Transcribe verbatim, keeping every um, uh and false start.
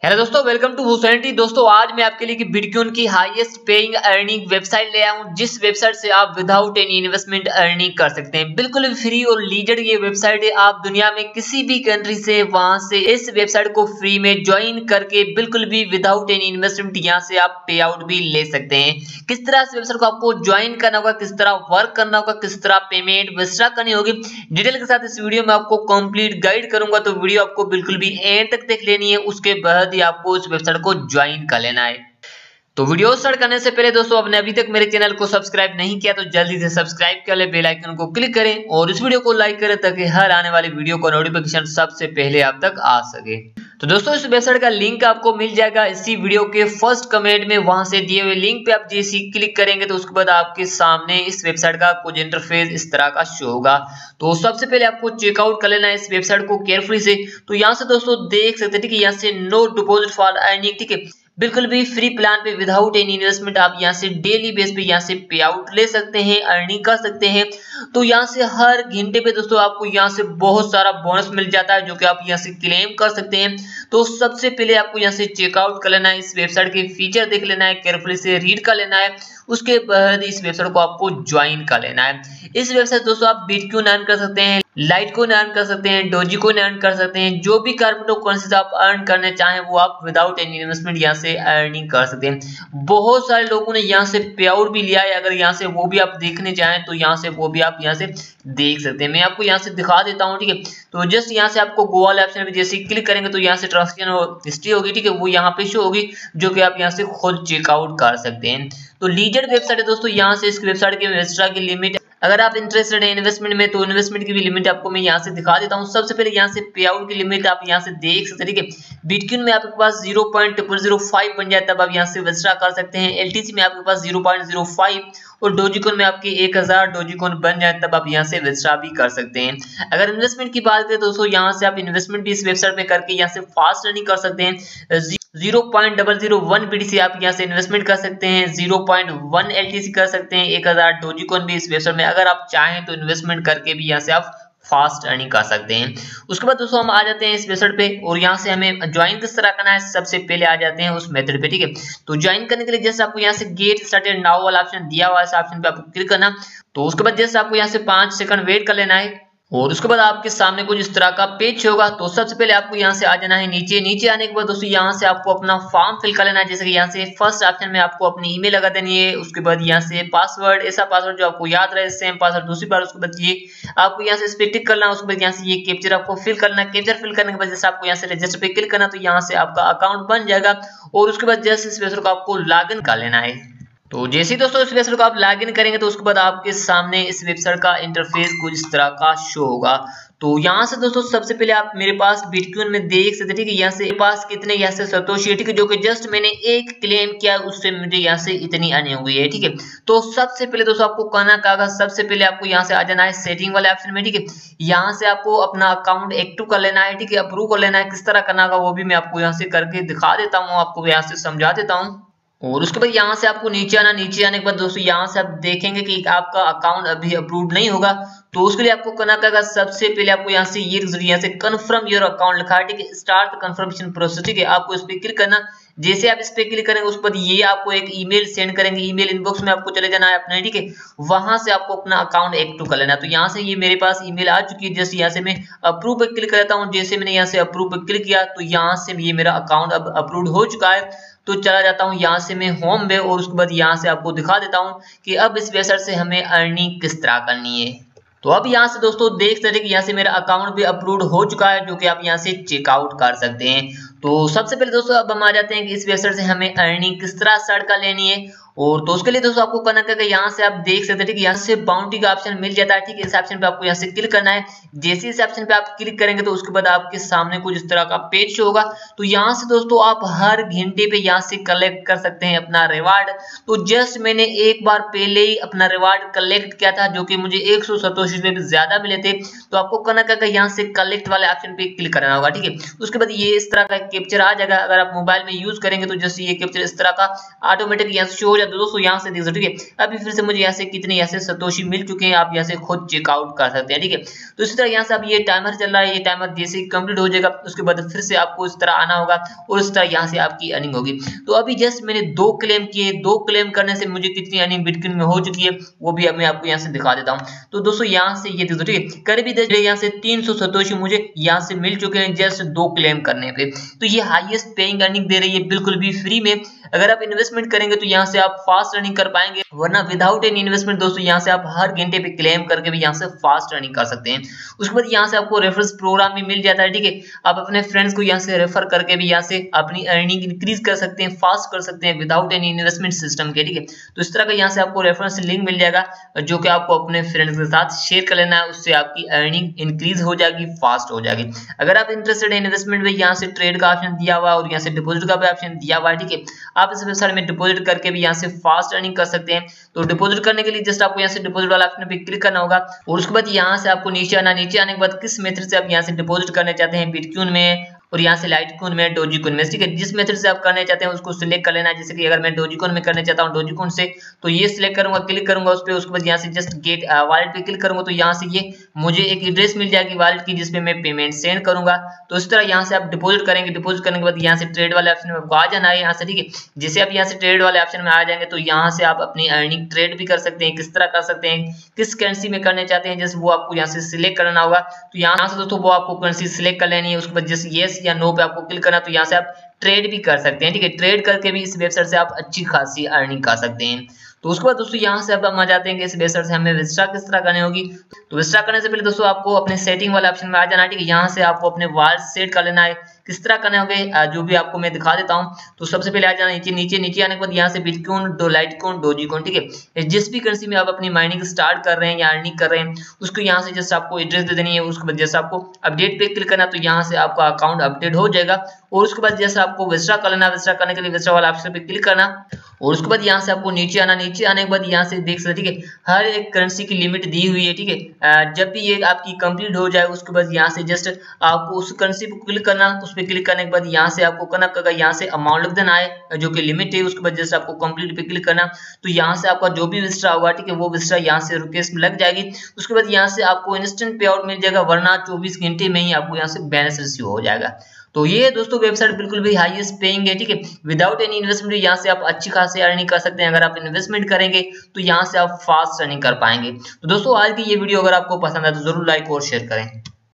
Hello दोस्तों, welcome to हुसैनिटी। दोस्तों आज मैं आपके लिए बिटकॉइन की हाईएस्ट पेइंग अर्निंग वेबसाइट ले आया हूं, जिस वेबसाइट से आप विदाउट एनी इन्वेस्टमेंट अर्निंग कर सकते हैं। बिल्कुल फ्री और लीजेंड ये वेबसाइट है। आप दुनिया में किसी भी कंट्री से वहां से इस वेबसाइट को फ्री में ज्वाइन करके बिल्कुल भी विदाउट एनी इन्वेस्टमेंट यहां से आप पे आउट भी ले सकते हैं। किस तरह से वेबसाइट को आपको ज्वाइन करना होगा, किस तरह वर्क करना होगा, किस तरह पेमेंट विड्रॉ करनी होगी, डिटेल के साथ इस वीडियो में आपको कंप्लीट गाइड करूंगा। तो वीडियो आपको बिल्कुल भी एंड तक देख लेनी है, उसके बाद आपको इस वेबसाइट को ज्वाइन कर लेना है। तो वीडियो स्टार्ट करने से पहले दोस्तों, आपने अभी तक मेरे चैनल को सब्सक्राइब नहीं किया तो जल्दी से सब्सक्राइब कर ले, बेल आइकन को क्लिक करें और इस वीडियो को लाइक करें ताकि हर आने वाली वीडियो का नोटिफिकेशन सबसे पहले आप तक आ सके। तो दोस्तों इस वेबसाइट का लिंक आपको मिल जाएगा इसी वीडियो के फर्स्ट कमेंट में। वहां से दिए हुए लिंक पे आप जैसे ही क्लिक करेंगे तो उसके बाद आपके सामने इस वेबसाइट का कुछ इंटरफेस इस तरह का शो होगा। तो सबसे पहले आपको चेकआउट कर लेना है इस वेबसाइट को केयरफुली से। तो यहाँ से दोस्तों देख सकते हैं कि यहाँ से नो डिपॉजिट फॉर अर्निंग, ठीक है, बिल्कुल भी फ्री प्लान पे विदाउट एनी इन्वेस्टमेंट आप यहाँ से डेली बेस पे यहाँ से पे आउट ले सकते हैं, अर्निंग कर सकते हैं। तो यहाँ से हर घंटे पे दोस्तों आपको यहाँ से बहुत सारा बोनस मिल जाता है जो कि आप यहाँ से क्लेम कर सकते हैं। तो सबसे पहले आपको यहाँ से चेकआउट कर लेना है, इस वेबसाइट के फीचर देख लेना है, केयरफुली से रीड कर लेना है, उसके बाद इस वेबसाइट को आपको ज्वाइन कर लेना है। इस वेबसाइट दोस्तों आप बिटकॉइन अर्न कर सकते हैं, लाइटकॉइन अर्न कर सकते हैं, डोजीकॉइन अर्न कर सकते हैं, जो भी क्रिप्टो करेंसी आप अर्न करने चाहें वो आप विदाउट एनी इन्वेस्टमेंट यहाँ से अर्निंग कर सकते हैं। बहुत सारे लोगों ने यहाँ से पे आउट भी लिया है, अगर यहाँ से वो भी आप देखने चाहें तो यहाँ से वो भी आप यहाँ से देख सकते हैं। मैं आपको यहाँ से दिखा देता हूँ, ठीक है। तो जस्ट यहाँ से आपको गो वाले ऑप्शन पे जैसे क्लिक करेंगे तो यहाँ से ट्रांजैक्शन हिस्ट्री होगी, ठीक है, वो यहाँ पे शो होगी जो कि आप यहाँ से खुद चेकआउट कर सकते हैं। तो लीजेंड वेबसाइट है दोस्तों। यहाँ से इस वेबसाइट के विड्रॉ की लिमिट, अगर आप इंटरेस्टेड हैं इन्वेस्टमेंट में तो इन्वेस्टमेंट की भी लिमिट आपको मैं यहाँ से दिखा देता हूँ। सबसे पहले यहाँ से पे आउट की लिमिट आप यहाँ से देख सकते हैं, ठीक है। बिटकॉइन में आपके पास zero point zero zero five बन जाए तब आप यहाँ से विड्रॉ कर सकते हैं। एलटीसी में आपके पास जीरो पॉइंट ज़ीरो फाइव और डोजीकॉइन में आपके एक हज़ार डोजीकॉइन बन जाए तब आप यहाँ से विड्रॉ भी कर सकते हैं। अगर इन्वेस्टमेंट की बात करें तो दोस्तों यहाँ से आप इन्वेस्टमेंट भी इस वेबसाइट में करके यहाँ से फास्ट अर्निंग कर सकते हैं। Zero point zero zero one BTC आप यहाँ से इन्वेस्टमेंट कर सकते हैं, ज़ीरो पॉइंट वन एलटीसी कर सकते हैं, एक हज़ार डोजीकॉइन भी इस वेबसाइट में अगर आप चाहें तो इन्वेस्टमेंट करके भी यहाँ से आप फास्ट अर्निंग कर सकते हैं। उसके बाद दोस्तों हम आ जाते हैं इस वेबसाइट पे और यहाँ से हमें ज्वाइन किस तरह करना है सबसे पहले आ जाते हैं उस मेथड पे, ठीक है। तो ज्वाइन करने के लिए जैसे आपको यहाँ से गेट स्टार्टेड नाउ वाला ऑप्शन दिया हुआ है, इस ऑप्शन पे आपको क्लिक करना। तो उसके बाद जैसे आपको यहाँ से पांच सेकंड वेट कर लेना है और उसके बाद आपके सामने कुछ इस तरह का पेज होगा। तो सबसे पहले आपको यहाँ से आ जाना है नीचे। नीचे आने के बाद दोस्तों यहाँ से आपको अपना फॉर्म फिल कर लेना है। जैसे कि यहाँ से फर्स्ट ऑप्शन में आपको अपनी ईमेल लगा देनी है, उसके बाद यहाँ से पासवर्ड, ऐसा पासवर्ड जो आपको याद रहे, सेम पासवर्ड दूसरी बार। उसके बाद ये आपको यहाँ से इस पे टिक करना है, उसके बाद यहाँ से ये कैप्चर आपको फिल करना है। कैप्चर फिल करने के बाद जैसे आपको यहाँ से रजिस्टर पे क्लिक करना तो यहाँ से आपका अकाउंट बन जाएगा और उसके बाद जैसे इस वेबसाइट को आपको लॉग इन कर लेना है। तो जैसे ही दोस्तों इस वेबसाइट को आप लॉग इन करेंगे तो उसके बाद आपके सामने इस वेबसाइट का इंटरफेस कुछ इस तरह का शो होगा। तो यहाँ से दोस्तों सबसे पहले आप मेरे पास बिटकॉइन में देख सकते हैं, ठीक है, यहाँ से मेरे पास कितने यहाँ से सतोशी है, ठीक है, जो कि जस्ट मैंने एक क्लेम किया उससे मुझे यहाँ से इतनी अर्निंग हुई है, ठीक है। तो सबसे पहले दोस्तों आपको करना क्या होगा, सबसे पहले आपको यहाँ से आ जाना है सेटिंग वाले ऑप्शन में, ठीक है। यहाँ से आपको अपना अकाउंट एक्टिव कर लेना है, ठीक है, अप्रूव कर लेना है। किस तरह करना होगा वो भी मैं आपको यहाँ से करके दिखा देता हूँ, आपको यहाँ से समझा देता हूँ। और उसके बाद यहाँ से आपको नीचे आना। नीचे आने के बाद दोस्तों यहाँ से आप देखेंगे कि आपका अकाउंट अभी अप्रूव नहीं होगा। तो उसके लिए आपको करना क्या, सबसे पहले आपको यहाँ से ये यहाँ से कंफर्म योर अकाउंट लिखा है, ठीक है, स्टार्ट द कंफर्मेशन प्रोसेस, ठीक है, आपको इस पे क्लिक करना। जैसे आप इस पे क्लिक करेंगे उसके बाद ये आपको एक ईमेल सेंड करेंगे, ईमेल इनबॉक्स में आपको चले जाना है अपने, ठीक है, वहां से आपको अपना अकाउंट एक्टिव कर लेना है। तो यहाँ से ये मेरे पास ईमेल आ चुकी है, जैसे यहाँ से मैं अप्रूव पे क्लिक करता हूँ। जैसे मैंने यहाँ से अप्रूव पे क्लिक किया तो यहाँ से ये मेरा अकाउंट अब अप्रूव हो चुका है। तो चला जाता हूँ यहाँ से मैं होम पे और उसके बाद यहाँ से आपको दिखा देता हूँ कि अब इस वेबसाइट से हमें अर्निंग किस तरह करनी है। तो अब यहाँ से दोस्तों देख सकते हैं कि यहाँ से मेरा अकाउंट भी अप्रूव हो चुका है जो कि आप यहाँ से चेकआउट कर सकते हैं। तो सबसे पहले दोस्तों अब हम आ जाते हैं कि इस वेबसाइट से हमें अर्निंग किस तरह स्टार्ट कर लेनी है। और तो उसके लिए दोस्तों आपको करना क्या है, यहाँ से आप देख सकते हैं कि यहाँ से बाउंटी का ऑप्शन मिल जाता है, ठीक है, इस ऑप्शन पे आपको यहाँ से क्लिक करना है। जैसे इस ऑप्शन पे आप क्लिक करेंगे तो उसके बाद आपके सामने कुछ इस तरह का पेज होगा। तो यहाँ से दोस्तों आप हर घंटे पे यहाँ से कलेक्ट कर सकते हैं अपना रिवार्ड। तो जस्ट मैंने एक बार पहले ही अपना रिवार्ड कलेक्ट किया था जो कि मुझे एक सौ सतोशी रुपए भी ज्यादा मिले थे। तो आपको करना क्या है, यहाँ से कलेक्ट वाले ऑप्शन पे क्लिक करना होगा, ठीक है। उसके बाद ये इस तरह का कैप्चर आ जाएगा। अगर आप मोबाइल में यूज करेंगे तो जैसे ये कैप्चर इस तरह का ऑटोमेटिक यहाँ से शो हो जाता गया दोस्तों, यहाँ से देख सकते ठीक है। अभी फिर से मुझे यहाँ से कितने यहाँ से सतोशी मिल चुके हैं, आप यहाँ से खुद चेकआउट कर सकते हैं, ठीक है। तो इसी तरह यहाँ से अब ये टाइमर चल रहा है, ये टाइमर जैसे ही कंप्लीट हो जाएगा उसके बाद फिर से आपको इस तरह आना होगा और इस तरह यहाँ से आपकी अर्निंग होगी। तो अभी जस्ट मैंने दो क्लेम किए, दो क्लेम करने से मुझे कितनी अर्निंग बिटकॉइन में हो चुकी है वो भी अब मैं आपको यहाँ से दिखा देता हूँ। तो दोस्तों यहाँ से ये देखो ठीक है, करीबी यहाँ से तीन सौ सतोशी मुझे यहाँ से मिल चुके हैं जस्ट दो क्लेम करने पे। तो ये हाईएस्ट पेइंग अर्निंग दे रही है बिल्कुल भी फ्री में। अगर आप इन्वेस्टमेंट करेंगे तो यहाँ से आप फास्ट अर्निंग कर पाएंगे, वरना विदाउट एनी इन्वेस्टमेंट दोस्तों यहाँ से आप हर घंटे पे क्लेम करके भी यहाँ से फास्ट अर्निंग कर सकते हैं। उसके बाद यहाँ से आपको रेफरल्स प्रोग्राम भी मिल जाता है, ठीक है। आप अपने फ्रेंड्स को यहाँ से रेफर करके भी यहाँ से अपनी अर्निंग इंक्रीज कर सकते हैं, फास्ट कर सकते हैं विदाउट एनी इन्वेस्टमेंट सिस्टम के, ठीक है। तो इस तरह का यहाँ से आपको रेफरेंस लिंक मिल जाएगा जो कि आपको अपने फ्रेंड्स के साथ शेयर कर लेना है, उससे आपकी अर्निंग इंक्रीज हो जाएगी, फास्ट हो जाएगी। अगर आप इंटरेस्टेड है इन्वेस्टमेंट में, यहाँ से ट्रेड का ऑप्शन दिया हुआ है और यहाँ से डिपॉजिट का भी ऑप्शन दिया हुआ है, ठीक है। आप इस वेबसाइट में डिपॉजिट करके भी यहाँ से फास्ट अर्निंग कर सकते हैं। तो डिपॉजिट करने के लिए जस्ट आपको यहाँ से डिपॉजिट वाला ऑप्शन पे क्लिक करना होगा और उसके बाद यहाँ से आपको नीचे आना, नीचे आने के बाद किस मेथड से आप यहाँ से डिपॉजिट करना चाहते हैं, बिटकॉइन में और यहाँ से लाइटकॉइन में, डोजीकॉइन में, ठीक है। जिस मेथड से आप करना चाहते हैं उसको सिलेक्ट कर लेना है। जैसे कि अगर मैं डोजीकॉइन में करना चाहता हूँ डोजीकॉइन से, तो ये सिलेक्ट करूंगा, क्लिक करूंगा उस पर, उसके बाद यहाँ से जस्ट गेट वॉलेट पे क्लिक करूंगा तो यहाँ से ये मुझे एक एड्रेस मिल जाएगी वॉलेट की जिसपे मैं पेमेंट सेंड करूंगा। तो इस तरह यहाँ से आप डिपॉजिट करेंगे, डिपॉजिट करने के बाद यहाँ से ट्रेड वाले ऑप्शन में आपको आ जाना है यहाँ से, ठीक है। जैसे आप यहाँ से ट्रेड वाले ऑप्शन में आ जाएंगे तो यहाँ से आप अपनी अर्निंग ट्रेड भी कर सकते हैं, किस तरह कर सकते हैं, किस करेंसी में करना चाहते हैं जैसे वो आपको यहाँ से सिलेक्ट करना होगा। तो यहाँ से दोस्तों वो आपको करेंसी सिलेक्ट कर लेनी है, उसके बाद जैसे येस या नो पे आपको क्लिक करना, तो यहाँ से आप ट्रेड भी कर सकते हैं, ठीक है। ट्रेड करके भी इस वेबसाइट से आप अच्छी खासी अर्निंग कर सकते हैं। तो उसके बाद दोस्तों यहाँ से अब हम आ जाते हैं कि इस वेबसाइट से हमें विथड्रॉ किस तरह करनी होगी। तो विथड्रॉ करने से पहले दोस्तों आपको अपने सेटिंग वाले ऑप्शन में आ जाना है, ठीक है। यहाँ से आपको अपने वॉलेट सेट कर लेना है, किस तरह करने होंगे जो भी आपको मैं दिखा देता हूँ। तो सबसे पहले आ जाना नीचे, नीचे नीचे आने के बाद यहाँ से बिटकॉइन, डो लाइटकॉइन, डोजीकॉइन, ठीक है। जिस भी करेंसी में आप अपनी माइनिंग स्टार्ट कर रहे हैं या अर्निंग कर रहे हैं उसको यहाँ से जस्ट आपको एड्रेस दे देनी है। उसके बाद जैसे आपको अपडेट पे क्लिक करना तो यहाँ से आपका अकाउंट अपडेट हो जाएगा और उसके बाद जैसे आपको विथड्रॉ कर लेना, विथड्रॉ करने के लिए विथड्रॉ वाला ऑप्शन पे क्लिक करना और उसके बाद यहाँ से आपको नीचे आना, नीचे आने के बाद यहाँ से देख सकते ठीक है, हर एक करेंसी की लिमिट दी हुई है, ठीक है। जब भी ये आपकी कंप्लीट हो जाए उसके बाद यहाँ से जस्ट आपको उस करेंसी पे क्लिक करना, उस पर क्लिक करने के बाद यहाँ से आपको करना पड़ेगा, यहाँ से अमाउंट लिख देना है जो कि लिमिट है। उसके बाद जस्ट आपको कंप्लीट पे क्लिक करना, तो यहाँ से आपका जो भी विथड्रॉ होगा, ठीक है, वो विथड्रॉ यहाँ से रुपीस में लग जाएगी। उसके बाद यहाँ से आपको इंस्टेंट पे आउट मिल जाएगा, वरना चौबीस घंटे में ही आपको यहाँ से बैलेंस रिसीव हो जाएगा। तो ये दोस्तों वेबसाइट बिल्कुल भी हाईएस्ट पेइंग है, ठीक है। विदाउट एनी इन्वेस्टमेंट यहाँ से आप अच्छी खासी अर्निंग कर सकते हैं। अगर आप इन्वेस्टमेंट करेंगे तो यहाँ से आप फास्ट अर्निंग कर पाएंगे। तो दोस्तों आज की ये वीडियो अगर आपको पसंद है तो जरूर लाइक और शेयर करें।